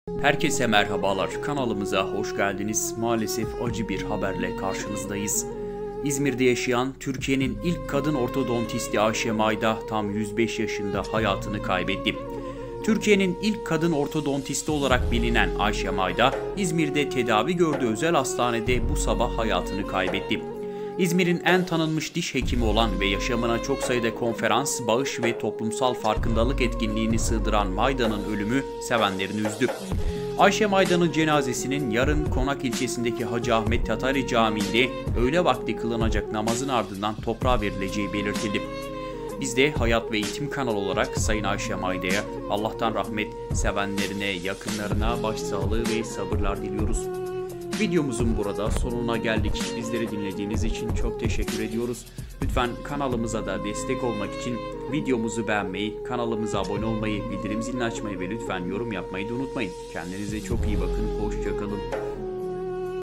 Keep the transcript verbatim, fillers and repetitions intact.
Herkese merhabalar, kanalımıza hoş geldiniz. Maalesef acı bir haberle karşınızdayız. İzmir'de yaşayan Türkiye'nin ilk kadın ortodontisti Ayşe Mayda tam yüz beş yaşında hayatını kaybetti. Türkiye'nin ilk kadın ortodontisti olarak bilinen Ayşe Mayda, İzmir'de tedavi gördüğü özel hastanede bu sabah hayatını kaybetti. İzmir'in en tanınmış diş hekimi olan ve yaşamına çok sayıda konferans, bağış ve toplumsal farkındalık etkinliğini sığdıran Mayda'nın ölümü sevenlerini üzdü. Ayşe Mayda'nın cenazesinin yarın Konak ilçesindeki Hacı Ahmet Tatari Camii'nde öğle vakti kılınacak namazın ardından toprağa verileceği belirtildi. Biz de Hayat ve Eğitim kanalı olarak Sayın Ayşe Mayda'ya Allah'tan rahmet, sevenlerine, yakınlarına başsağlığı ve sabırlar diliyoruz. Videomuzun burada sonuna geldik. Bizleri dinlediğiniz için çok teşekkür ediyoruz. Lütfen kanalımıza da destek olmak için videomuzu beğenmeyi, kanalımıza abone olmayı, bildirim zilini açmayı ve lütfen yorum yapmayı da unutmayın. Kendinize çok iyi bakın. Hoşça kalın.